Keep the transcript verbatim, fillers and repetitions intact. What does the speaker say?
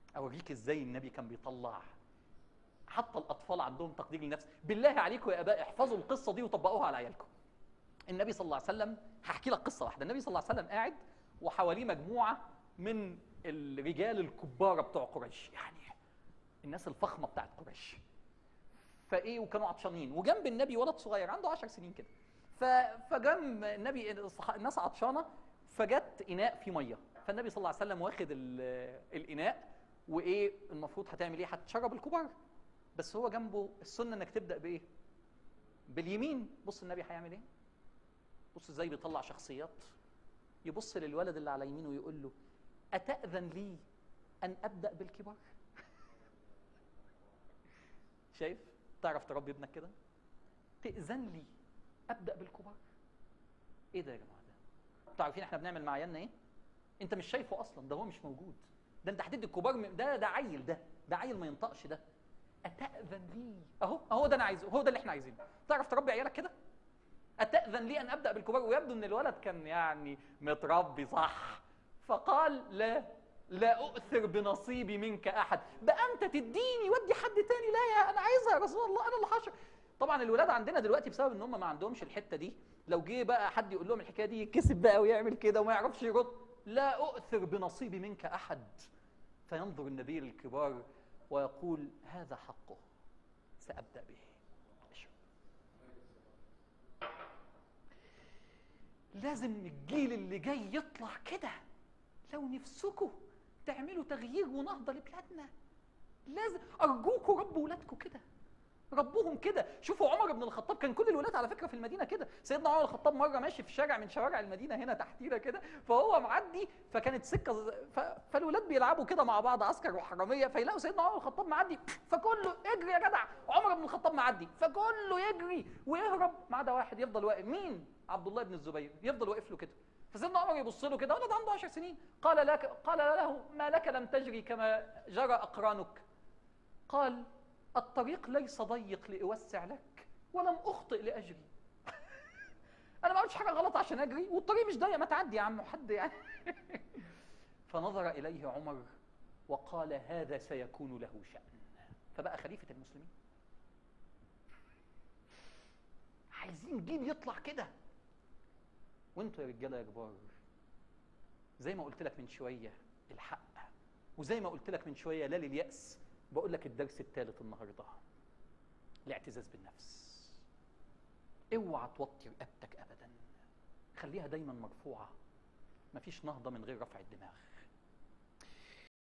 اوريك ازاي النبي كان بيطلع حتى الاطفال عندهم تقدير للنفس. بالله عليكم يا اباء احفظوا القصه دي وطبقوها على عيالكم. النبي صلى الله عليه وسلم، هحكي لك قصه واحده. النبي صلى الله عليه وسلم قاعد وحواليه مجموعه من الرجال الكبار بتوع قريش، يعني الناس الفخمه بتاعت قريش. فايه وكانوا عطشانين، وجنب النبي ولد صغير عنده عشر سنين كده. فجنب النبي الناس عطشانه، فجت اناء فيه ميه، فالنبي صلى الله عليه وسلم واخد الاناء، وايه المفروض هتعمل ايه؟ هتشرب الكبار، بس هو جنبه السنه انك تبدا بايه؟ باليمين. بص النبي هيعمل ايه؟ بص ازاي بيطلع شخصيات. يبص للولد اللي على يمينه ويقول له: اتاذن لي ان ابدا بالكبار؟ شايف؟ تعرف تربي ابنك كده؟ تأذن لي ابدا بالكبار؟ ايه ده يا جماعه؟ ده انتوا عارفين احنا بنعمل مع عيالنا ايه؟ انت مش شايفه اصلا، ده هو مش موجود، ده انت هتدي الكبار م... ده ده عيل، ده ده عيل ما ينطقش. ده اتأذن لي، اهو اهو ده انا عايزه، هو ده اللي احنا عايزينه. تعرف تربي عيالك كده؟ اتأذن لي ان ابدا بالكبار. ويبدو ان الولد كان يعني متربي صح، فقال: لا لا اؤثر بنصيبي منك احد. بقى انت تديني ودي حد تاني؟ لا يا انا عايزها يا رسول الله، انا اللي حشر. طبعا الولاد عندنا دلوقتي بسبب ان هم ما عندهمش الحته دي، لو جه بقى حد يقول لهم الحكايه دي يتكسف بقى ويعمل كده وما يعرفش يرد. لا اؤثر بنصيبي منك احد. فينظر النبي للكبار ويقول: هذا حقه، سابدا به. اشرب. لازم الجيل اللي جاي يطلع كده. لو نفسكم تعملوا تغيير ونهضه لبلادنا، لازم ارجوكوا ربوا ولادكم كده، ربوهم كده. شوفوا عمر بن الخطاب، كان كل الولاد على فكره في المدينه كده. سيدنا عمر بن الخطاب مره ماشي في شارع من شوارع المدينه هنا تحتينا كده، فهو معدي، فكانت سكه ف... فالولاد بيلعبوا كده مع بعض عسكر وحراميه، فيلاقوا سيدنا عمر بن الخطاب معدي، فكله اجري يا جدع، عمر بن الخطاب معدي، فكله يجري ويهرب ما عدا واحد يفضل واقف. مين؟ عبد الله بن الزبير، يفضل واقف له كده. فسيدنا عمر يبص له كده، ولد عنده عشر سنين، قال لك قال له: ما لك لم تجري كما جرى اقرانك؟ قال: الطريق ليس ضيق لأوسع لك، ولم أخطئ لأجري. أنا ما عملتش حاجة غلط عشان أجري، والطريق مش ضيق، ما تعدي يا عم حد يعني. فنظر إليه عمر وقال: هذا سيكون له شأن. فبقى خليفة المسلمين. عايزين جيل يطلع كده. وانتوا يا رجالة يا كبار، زي ما قلت لك من شوية الحق، وزي ما قلت لك من شوية لا لليأس. بقول لك الدرس الثالث النهارده: الاعتزاز بالنفس. اوعى توطي رقبتك ابدا، خليها دايما مرفوعه. مفيش نهضه من غير رفع الدماغ.